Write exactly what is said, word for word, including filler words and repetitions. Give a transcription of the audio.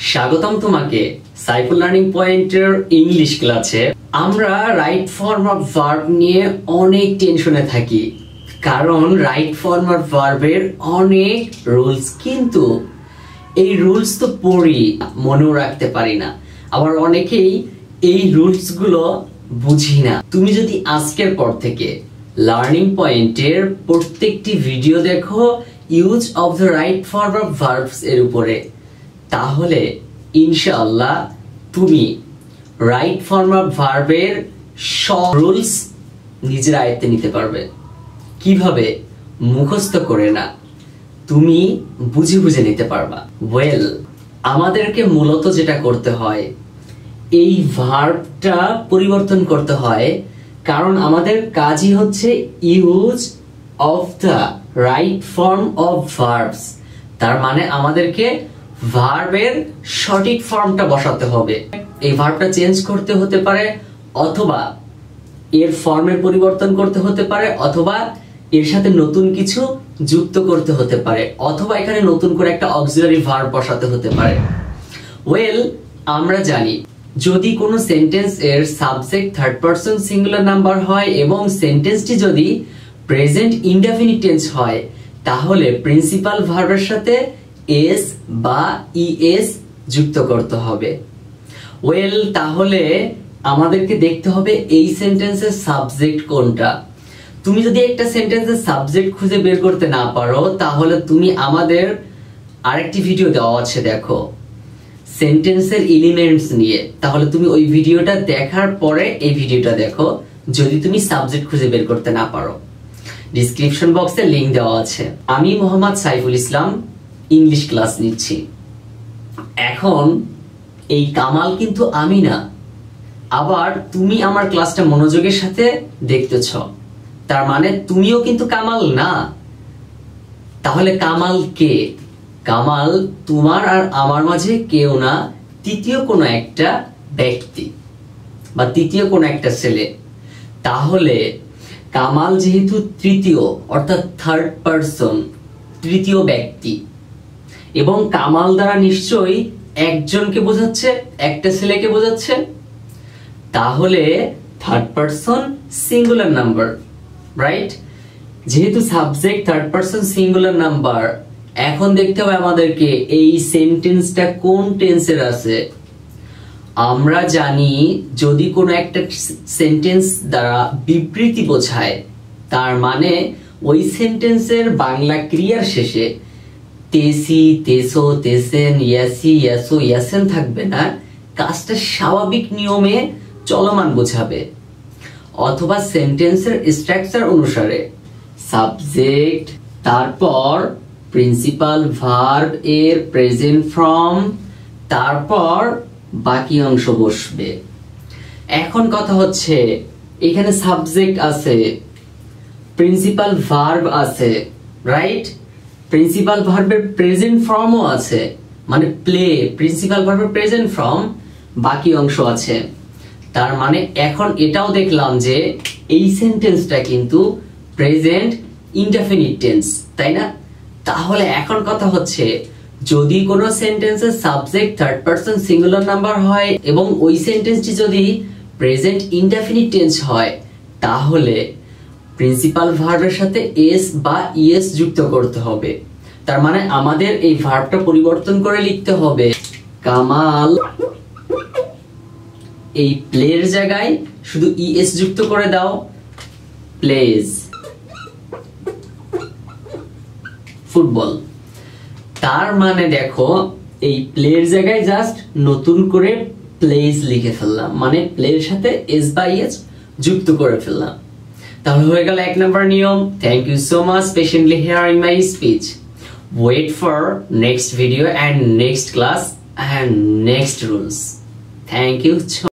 স্বাগতম তোমাকে সাইফুল লার্নিং পয়েন্টের ইংলিশ ক্লাসে। আমরা রাইট ফর্ম অফ ভার্ব নিয়ে অনেক টেনশনে থাকি, কারণ রাইট ফর্ম অফ ভার্বের অনেক রুলস, কিন্তু এই রুলস তো পড়ি মনেও রাখতে পারি না, আবার অনেকেই এই রুলস গুলো বুঝি না। তুমি যদি আজকের পর থেকে লার্নিং পয়েন্টের প্রত্যেকটি ভিডিও দেখো use of the right form of verbs এর উপরে, তাহলে ইনশাআল্লাহ তুমি রাইট ফর্ম অফ ভার্বের সব রুলস নিজের আয়ত্তে নিতে পারবে। কিভাবে? মুখস্থ করে না, তুমি বুঝে বুঝে নিতে পারবা। ওয়েল, আমাদেরকে মূলত যেটা করতে হয়, এই ভার্বটা পরিবর্তন করতে হয়, কারণ আমাদের কাজই হচ্ছে use of the right form of verbs. তার মানে আমাদেরকে ভার্বের সঠিক ফর্মটা বসাতে হবে। এই ভার্বটা চেঞ্জ করতে হতে পারে, অথবা এর ফর্মের পরিবর্তন করতে হতে পারে, অথবা এর সাথে নতুন কিছু যুক্ত করতে হতে পারে, অথবা এখানে নতুন করে একটা অক্সিলারি ভার্ব বসাতে হতে পারে। ওয়েল, আমরা জানি যদি কোনো সেন্টেন্স এর subject third person singular number হয় এবং সেন্টেন্সটি যদি প্রেজেন্ট ইনডেফিনিট টেন্স হয়, তাহলে প্রিন্সিপাল ভার্বের সাথে এস বা ইএস যুক্ত করতে হবে। ওয়েল, তাহলে আমাদেরকে দেখতে হবে এই সেন্টেন্সের সাবজেক্ট কোনটা। তুমি যদি একটা সেন্টেন্সের সাবজেক্ট খুঁজে বের করতে না পারো, তাহলে তুমি আমাদের আরেকটি ভিডিও দেওয়া আছে, দেখো সেন্টেন্সের এলিমেন্টস নিয়ে, তাহলে তুমি ওই ভিডিওটা দেখার পরে এই ভিডিওটা দেখো যদি তুমি সাবজেক্ট খুঁজে বের করতে না পারো। ডিসক্রিপশন বক্সে লিংক দেওয়া আছে। আমি মোহাম্মদ সাইফুল ইসলাম ইংলিশ ক্লাস নিচ্ছি। এখন এই কামাল কিন্তু আমি না, আবার তুমি আমার ক্লাসটা মনোযোগের সাথে দেখতেছ, তার মানে তুমিও কিন্তু কামাল না। তাহলে কামাল কে? কামাল তোমার আর আমার মাঝে কেউ না, তৃতীয় কোনো একটা ব্যক্তি বা তৃতীয় কোনো একটা ছেলে। তাহলে কামাল যেহেতু তৃতীয়, অর্থাৎ থার্ড পারসন, তৃতীয় ব্যক্তি, এবং কামাল দ্বারা নিশ্চয়ই একজনকে বোঝাচ্ছে, একটা ছেলেকে বোঝাচ্ছে, তাহলে third person singular number, right? যেহেতু subject third person singular number, এখন দেখতে হবে আমাদেরকে এই সেন্টেন্সটা কোন টেন্সের আছে। আমরা জানি যদি কোনো একটা সেন্টেন্স দ্বারা বিবৃতি বোঝায়, তার মানে ওই সেন্টেন্সের বাংলা ক্রিয়ার শেষে তেসি, তেসো, তেসেন, ইয়াসি, ইয়াসো, ইয়াসেন থাকবে না, কাজটা স্বাভাবিক নিয়মে চলমান বোঝাবে। অথবা সেন্টেন্সের স্ট্রাকচার অনুসারে সাবজেক্ট, তারপর প্রিন্সিপাল ভার্ব এর প্রেজেন্ট ফর্ম, তারপর বাকি অংশ বসবে। এখন কথা হচ্ছে এখানে সাবজেক্ট আছে, প্রিন্সিপাল ভার্ব আছে, রাইট? প্রিন্সিপাল ভার্বের প্রেজেন্ট ফর্মও আছে, মানে প্লে, প্রিন্সিপাল ভার্বের প্রেজেন্ট ফর্ম, বাকি অংশ আছে। তার মানে এখন এটাও দেখলাম যে এই সেন্টেন্সটা কিন্তু প্রেজেন্ট ইনডেফিনিট টেন্স, তাই না? তাহলে এখন কথা হচ্ছে যদি কোনো সেন্টেন্সের subject third person singular number হয় এবং ওই সেন্টেন্সটি যদি প্রেজেন্ট ইনডেফিনিট টেন্স হয়, তাহলে প্রিন্সিপাল ভার্বের সাথে এস বা ইএস যুক্ত করতে হবে। তার মানে আমাদের এই ভার্বটা পরিবর্তন করে লিখতে হবে কামাল, এই প্লের জায়গায় শুধু ইএস যুক্ত করে দাও, প্লেজ ফুটবল। তার মানে দেখো এই প্লের জায়গায় জাস্ট নতুন করে প্লেজ লিখে ফেললাম, মানে প্লের সাথে এস বা ইএস যুক্ত করে ফেললাম। তাহলে হয়ে গেল এক নম্বর নিয়ম। Thank you so much patiently hearing my speech. Wait for next video and next class and next rules. Thank you.